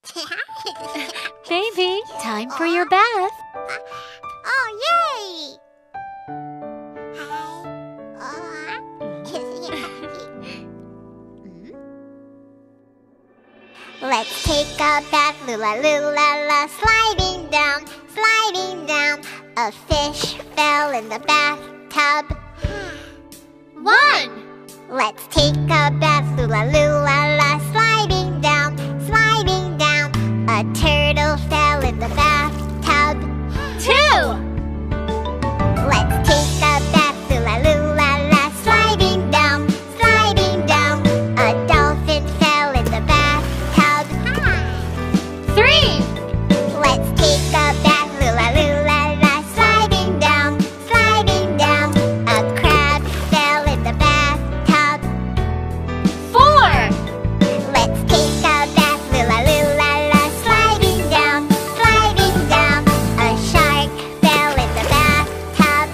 Baby, time for your bath. Oh, yay! Let's take a bath, lula lula la, sliding down, sliding down. A fish fell in the bathtub. 1. Let's take a bath, lula lula la, sliding down, sliding down. A turtle fell in the bathtub. 2. Let's take a bath, lula lula la, sliding down, sliding down. A dolphin fell in the bathtub. 3. Let's take a bath, lula lula la, sliding down, sliding down. A crab fell in the bathtub. 4. Let's take a bath, lula lula la, sliding down, sliding down. A shark fell in the bathtub.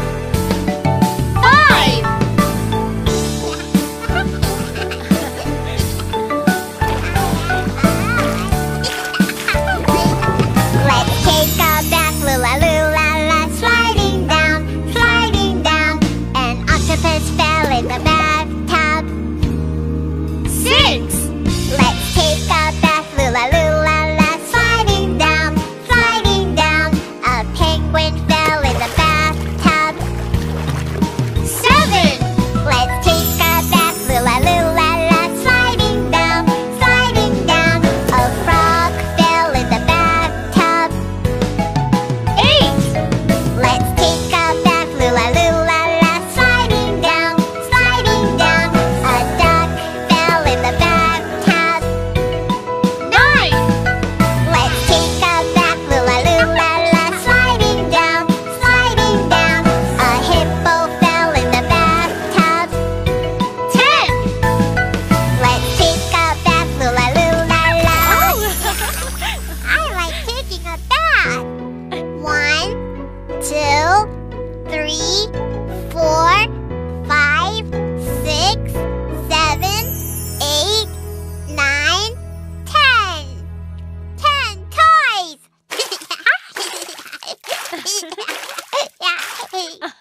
5. Let's take a bath, lula lula la, sliding down, sliding down. An octopus fell in the bathtub. 6. Let's take a bath, lula lula la, sliding down, sliding down. A penguin fell in the bathtub. 7. Let's take a bath, lula lula la, sliding down, sliding down. A frog fell in the bathtub. 8. Let's take a bath, lula lula la, sliding down, sliding down. A duck fell in the bathtub. 9. Let's take a bath, lula lula la, sliding down, sliding down. A hippo fell in the bathtub. 10. Let's take a bath, lula lula la. I like taking a bath. 1, 2, 3, 4, 5, 6, 7, 8, 9, 10. 10 toys! Yeah.